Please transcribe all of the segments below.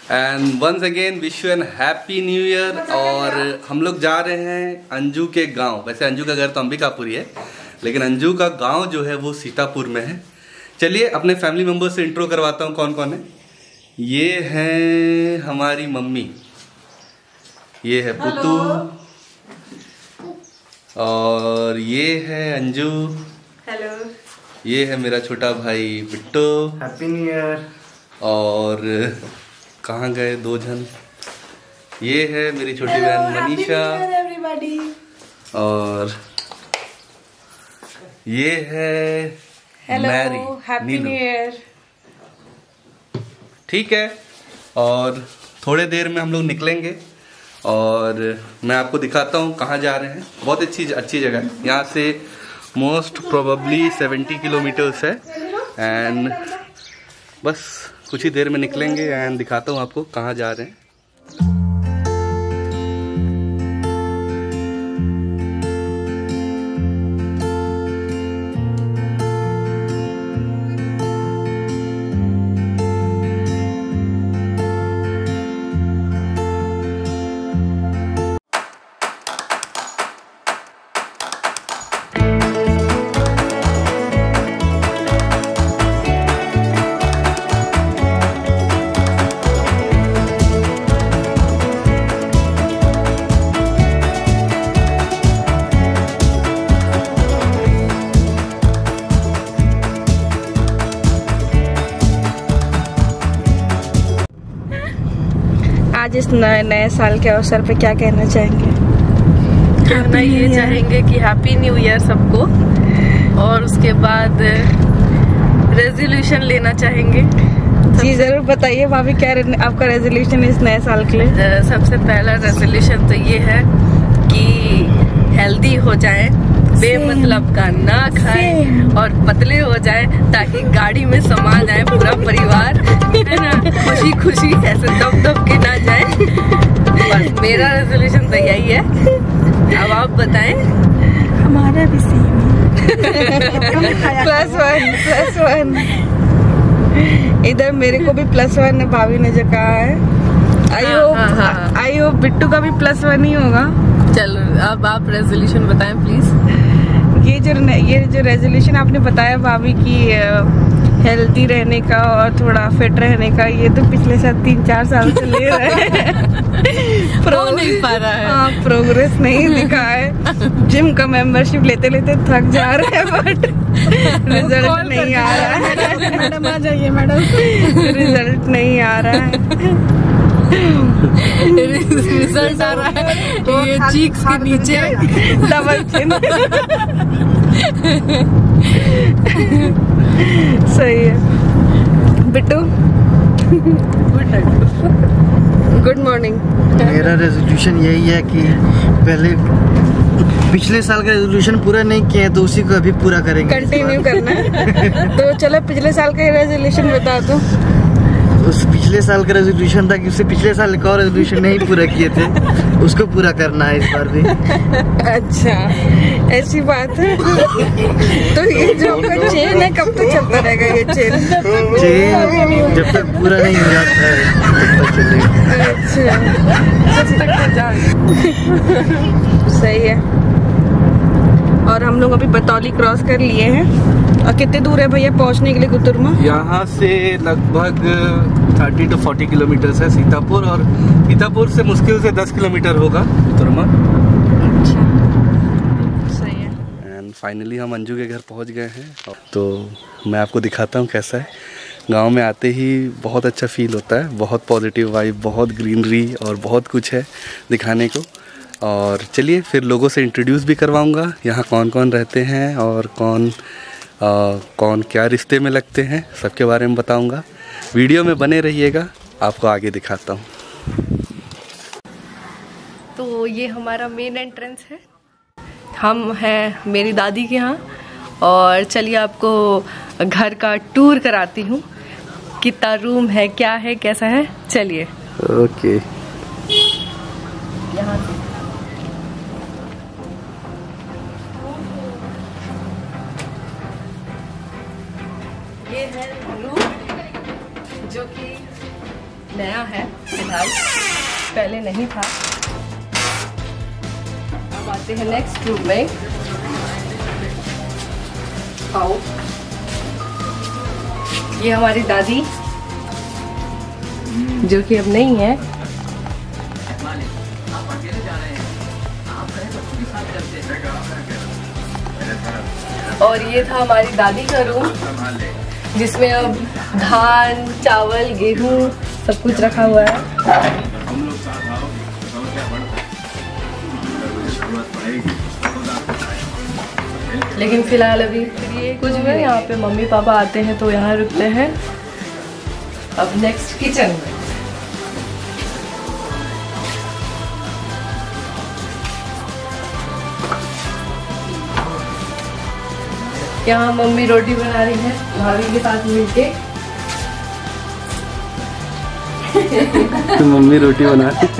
And once again wish you an happy new year. और हम लोग जा रहे हैं अंजू के गांव। वैसे अंजू का घर तो अंबिकापुर ही है, लेकिन अंजू का गांव जो है वो सीतापुर में है। चलिए अपने फैमिली मेम्बर से इंट्रो करवाता हूँ कौन कौन है। ये है हमारी मम्मी, ये है पुतू, और ये है अंजू। हेलो। ये है मेरा छोटा भाई बिट्टू। Happy new year. और कहाँ गए दो जन। ये है मेरी छोटी बहन मनीषा। और ये है मैरी। Happy new year. ठीक है, और थोड़े देर में हम लोग निकलेंगे और मैं आपको दिखाता हूँ कहाँ जा रहे हैं। बहुत अच्छी जगह है। यहाँ से मोस्ट प्रोबेबली 70 किलोमीटर्स है। एंड बस कुछ ही देर में निकलेंगे एंड दिखाता हूँ आपको कहाँ जा रहे हैं। आज इस नए साल के अवसर पे क्या कहना चाहेंगे? कहना ये चाहेंगे कि हैप्पी न्यू ईयर सबको, और उसके बाद रेजोल्यूशन लेना चाहेंगे। जी जरूर बताइए भाभी, क्या आपका रेजोल्यूशन इस नए साल के लिए? सबसे पहला रेजोल्यूशन तो ये है कि हेल्दी हो जाए, बेमतलब का ना खाए और पतले हो जाए, ताकि गाड़ी में समा जाए पूरा परिवार, है ना, खुशी खुशी ऐसे दब के ना जाए। बस मेरा रेजोल्यूशन तो यही है। अब आप बताएं। हमारा भी सेम है। +1 इधर मेरे को भी +1 है, भाभी ने जो कहा है। आई होप बिट्टू का भी +1 ही होगा। चलो अब आप रेजोल्यूशन बताएं प्लीज। ये जो रेजोल्यूशन आपने बताया भाभी की हेल्दी रहने का और थोड़ा फिट रहने का, ये तो पिछले 3-4 साल से ले रहे हैं। नहीं पा रहा है। हाँ, प्रोग्रेस नहीं दिखा है। जिम का मेंबरशिप लेते लेते थक जा रहे हैं, बट रिजल्ट नहीं आ रहा है। मैडम आ जाइए मैडम। रिजल्ट नहीं आ रहा है। रिजल्ट आ रहा है ये चीक्स के नीचे डबल चिन। सही है बिट्टू। Good morning. मेरा रेजोल्यूशन यही है कि पहले पिछले साल का रेजोल्यूशन पूरा नहीं किया है तो उसी को अभी पूरा करेंगे, कंटिन्यू करना है। तो चलो पिछले साल का रेजोल्यूशन बता दो। उस पिछले साल का रेजोल्यूशन था कि उससे पिछले साल एक और रेजोल्यूशन नहीं पूरा किए थे, उसको पूरा करना है इस बार भी। अच्छा ऐसी बात है। तो ये जो आपका चेन है कब तक चलता रहेगा? ये चेन जब तक पूरा नहीं हो जाता है तब तक चलेगा। अच्छा जब तक हो जाए। सही है। और हम लोग अभी बतौली क्रॉस कर लिए हैं। और कितने दूर है भैया पहुंचने के लिए गुतुरमा? यहाँ से लगभग 30 to 40 किलोमीटर है सीतापुर, और सीतापुर से मुश्किल से 10 किलोमीटर होगा गुतुरमा। अच्छा सही है। एंड फाइनली हम अंजू के घर पहुँच गए हैं। तो मैं आपको दिखाता हूँ कैसा है। गांव में आते ही बहुत अच्छा फील होता है, बहुत पॉजिटिव वाइब, बहुत ग्रीनरी और बहुत कुछ है दिखाने को। और चलिए फिर लोगों से इंट्रोड्यूस भी करवाऊँगा, यहाँ कौन कौन रहते हैं और कौन क्या रिश्ते में लगते हैं, सबके बारे में बताऊंगा। वीडियो में बने रहिएगा, आपको आगे दिखाता हूँ। तो ये हमारा मेन एंट्रेंस है। हम हैं मेरी दादी के यहाँ, और चलिए आपको घर का टूर कराती हूँ। कितना रूम है, क्या है, कैसा है, चलिए। ओके। यहाँ से ये है रूम, जो कि नया है फिलहाल, पहले नहीं था। अब आते हैं नेक्स्ट रूम में। आओ, ये हमारी दादी जो कि अब नहीं है। और ये था हमारी दादी का रूम जिसमें अब धान, चावल, गेहूं सब कुछ रखा हुआ है। लेकिन फिलहाल अभी कुछ भी यहाँ पे मम्मी पापा आते हैं तो यहाँ रुकते हैं। अब नेक्स्ट किचन में। यहाँ मम्मी रोटी बना रही है भाभी के साथ मिलके। तो मम्मी रोटी बना रही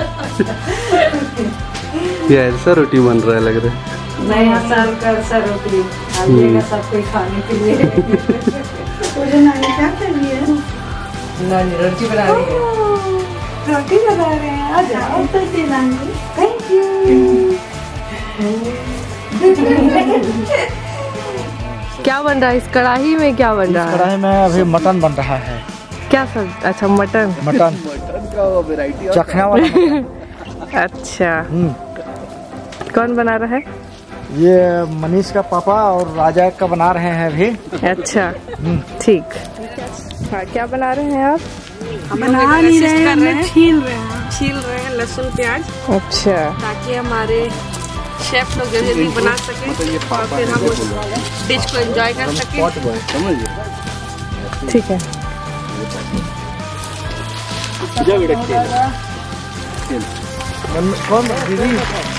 ये ऐसा रोटी बन रहा है लग रहा है। नया साल का ऐसा रोटी आइएगा सबको खाने के लिए। मुझे नानी क्या कर रही है? नानी रोटी बना रही है। रोटी बना रहे हैं। आ जाओ तो नानी। Thank you. क्या बन रहा है इस कढ़ाई में? क्या बन रहा है? कढ़ाई में अभी मटन बन रहा है। क्या सब? अच्छा मटन। मटन का वैरायटी चखना वाला। अच्छा, कौन बना रहा है? ये मनीष का पापा और राजा का बना रहे हैं अभी। अच्छा ठीक। हाँ, क्या बना रहे हैं आप? बना नहीं रहे हैं, छील रहे हैं लहसुन प्याज। अच्छा, ताकि हमारे शेफ लोग जल्दी बना सके और फिर हम उस डिश को एंजॉय कर सके। ठीक है। कौन दीदी?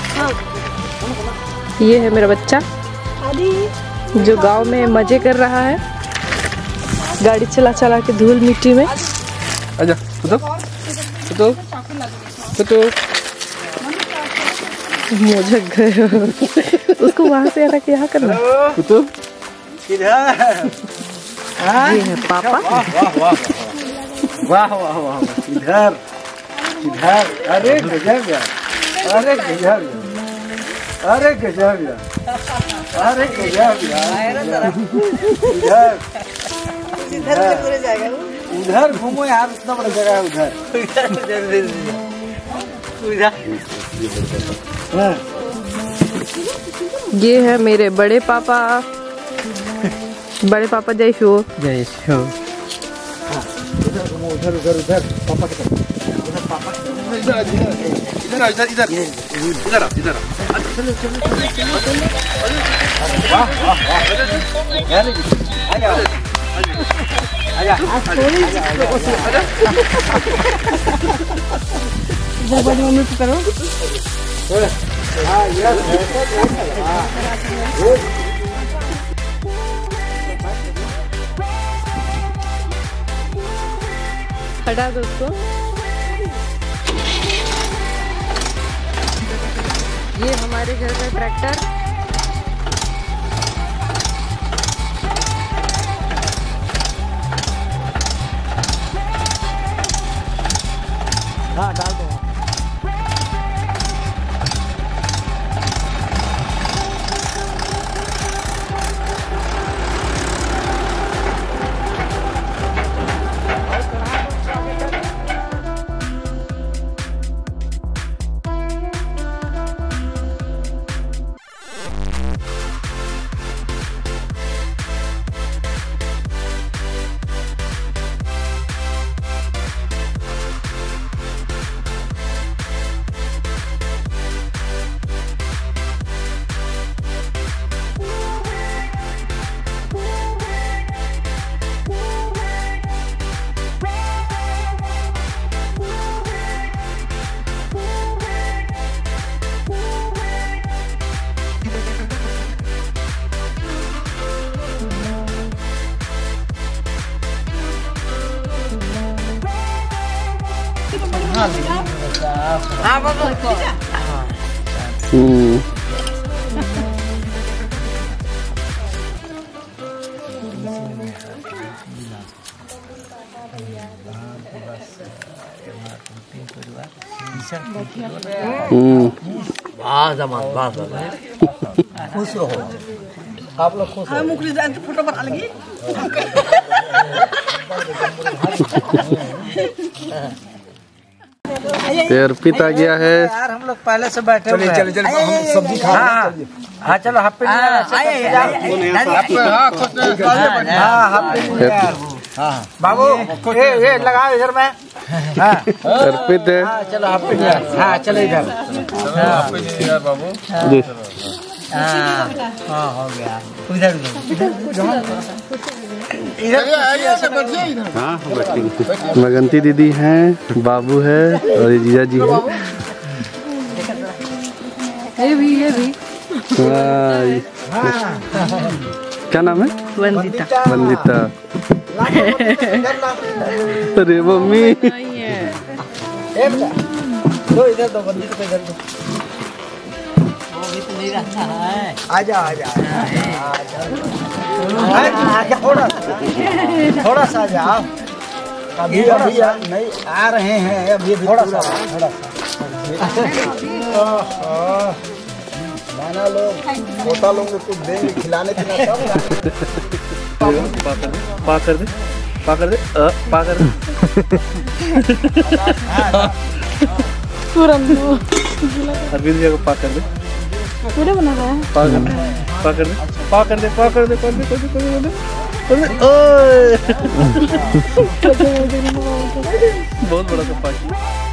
ये है मेरा बच्चा जो गांव में मजे कर रहा है, गाड़ी चला चला के धूल मिट्टी में। आजा तो मोझक गए। उसको वहां से आना यहाँ करना। ये है पापा। वाह वाह वाह, इधर इधर। अरे गजब यार, अरे गजब यार, अरे गजब यार, अरे गजब यार। इधर उधर घूमो यार, इतना बड़ा जगह है उधर। ये है मेरे बड़े पापा। बड़े पापा जय शो। जय शो। उधर घूमो, उधर उधर उधर पापा के तरफ। उधर पापा इधर। वाह वाह वाह, आजा आजा मम्मी को करो। हटा दो उसको। ये हमारे घर का ट्रैक्टर। हाँ डाल दो। खुश रहो, आप लोग खुश रहो। मुखरी जान फोटो बना लेंगे। अर्पित आ गया है। यार हम लोग पहले से बैठे हुए हैं। चलिए हम सब्जी खा रहे हैं। हाँ चलो हैप्पी न्यू ईयर। बाबू ये लगाओ इधर में। अर्पित है। चलो हैप्पी न्यू ईयर। हाँ चलो इधर। हैप्पी न्यू ईयर बाबू जी। हाँ हो गया। इधर हाँ बैठेंगे। मगंती दीदी हैं, बाबू है और ये जीजा जी है। ये भी क्या नाम है? वंदिता। वंदिता। अरे मम्मी दो इधर दो, वंदिता को इधर दो। आजा आजा आजा, थोड़ा सा जाओ। अभी नहीं आ रहे हैं, अभी थोड़ा सा नाना लोग पोता लोग कुछ देंगे खिलाने के लिए। पा कर दे पा कर दे पा कर दे। अरविंद जी को पा कर दे। वीडियो बना रहा है। पा कर दे पा कर दे पा कर दे पा कर दे कर दे। बहुत बड़ा सा पार्टी।